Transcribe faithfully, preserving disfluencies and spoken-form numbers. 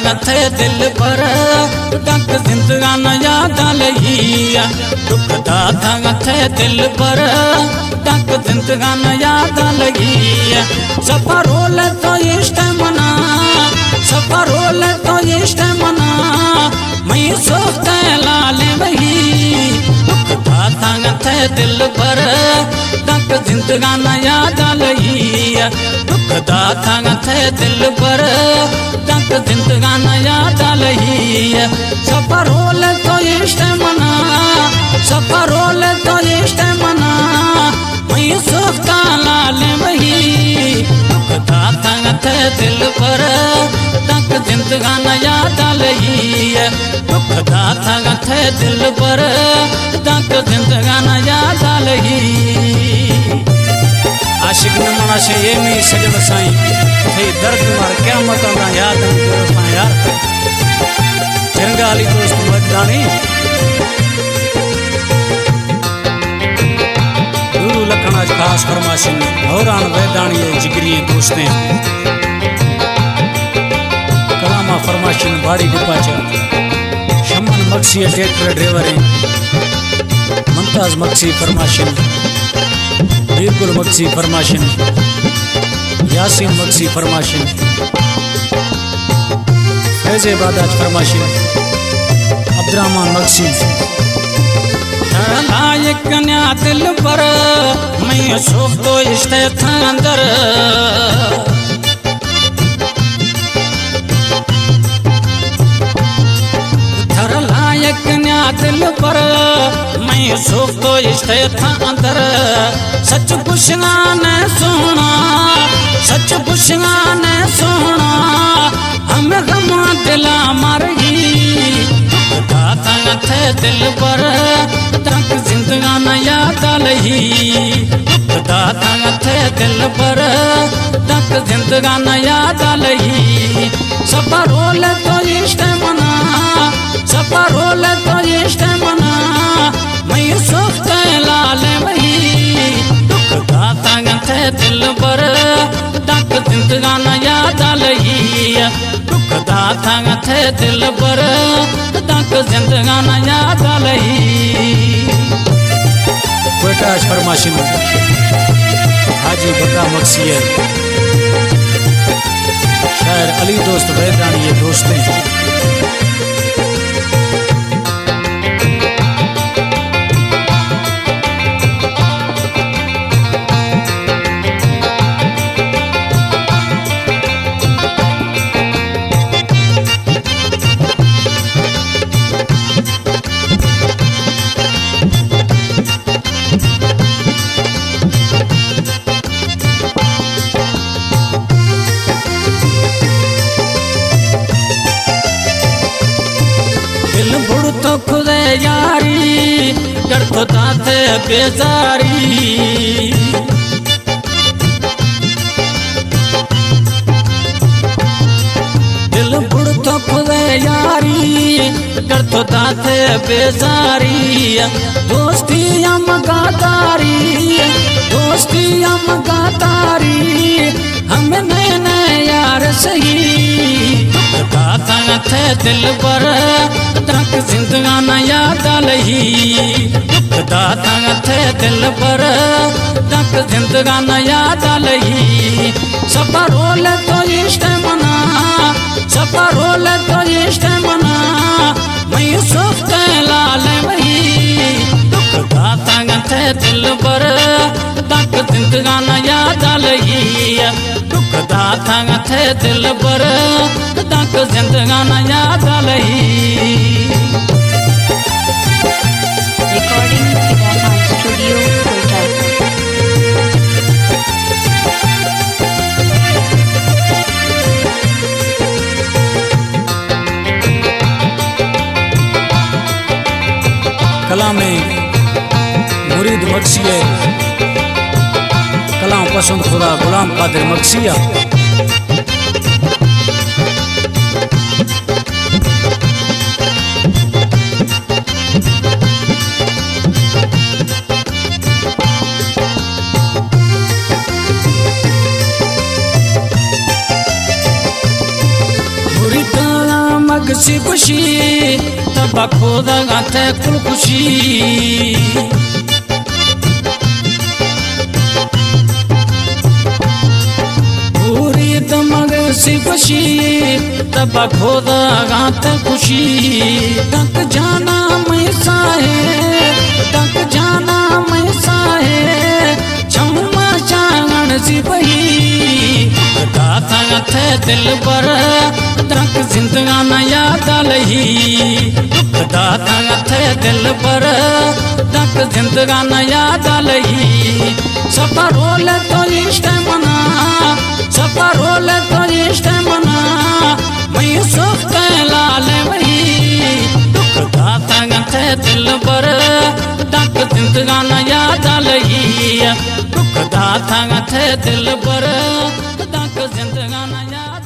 थे दिल पर तक जिंदगाना याद लगिया दुख दाता थे दिल पर तक जिंदगाना याद लगिया सफर होले तो इष्ट मना सफर होले तो इष्ट मना मैं सोचते लाले वही दुख दाता थे दिल पर तक जिंदगाना याद लगिया दुख दाता थे दिल पर तक जिंदगाना याद लगिया सफर होले तो इष्ट मना सफर होले तो इष्ट मना मैं सोचता लाले वही दुख दाता थे दिल पर तक जिंदगाना याद लगिया दुख दाता थे दिल पर तक जिंदगाना याद लगी आशिक न मना से ये मी सजन साईं थे दर्द मार क्या मत ना याद ना यार जंगाली दोस्त मर्दानी गुरु लखना खास फरमाशिन औरान वैदानी जिगरी दोस्तें कलामा फरमाशिन बाड़ी डिपाचा शमन मक्सी ट्रैक्टर ड्राइवर मुमताज मक्सी फरमाशिन बीरकुल मक्सी फरमाशिन यासीन मक्सी फरमाशिन फैज़े बादाज फरमाशिन अब्दुर्रहमान मक्सी लायक कन्या दिल पर मैं सोच तो इष्ट था अंदर थर लायक कन्या दिल पर मैं सोच तो इष्ट था अंदर सच पुछना ने सुना सच पुछना ने सुना हम गम दिला मरगी दुख दाता थे दिल पर तक जिंदगाना याद लगी दुख दाता थे दिल पर तक जिंदगाना याद लगी सफर होले तो इष्ट मना सफर होले तो इष्ट मना मैं सोचते लाले वही दुख दाता थे दिल पर तक जिंदगाना याद लगी दुख दाता थे दिल पर तक जिंदगाना याद लगी बेटा फरमाशिन हाजी बका मक्सी है शायर अली दोस्त वैदानी ये दोस्तें तो खुदे यारी कर तो ताते बेजारी दिल बुड़ तो खुदे यारी कर तो ताते बेजारी दोस्ती हम गातारी दोस्ती हम गातारी हम नैने यार सही दाता थे दिल पर तक जिंदगाना याद लगी दुख दाता थे दिल पर तक जिंदगाना याद लगी सफर होले तो इष्ट मना सफर होले तो इष्ट मना मैं सोचते लाले वही दुख दाता थे दिल पर तक जिंदगाना याद लगी दुख दाता थे दिल पर तक जिंदगाना याद लगी रिकॉर्डिंग स्टूडियो कला में मुरीद मक्सी है कला पसंद खुदा गुलाम कादिर मक्सिया सी खुशी तब खोदा गाते कुल खुशी पूरी दमग सी खुशी तब खोदा गाते खुशी तक जाना मैं साहे तक जाना मैं साहे चम्मा चांगण सी बही दाता थे दिल पर तक जिंदगान याद लही दाता थे दिल पर तक जिंदगान याद लही सफा रोल तो इष्ट मना सफा रोल तो इष्ट मना मैं सुख लाल वही दुख दाता थे दिल पर तक जिंदगान याद लही दुख दाता थे दिल पर तक जिंदगान याद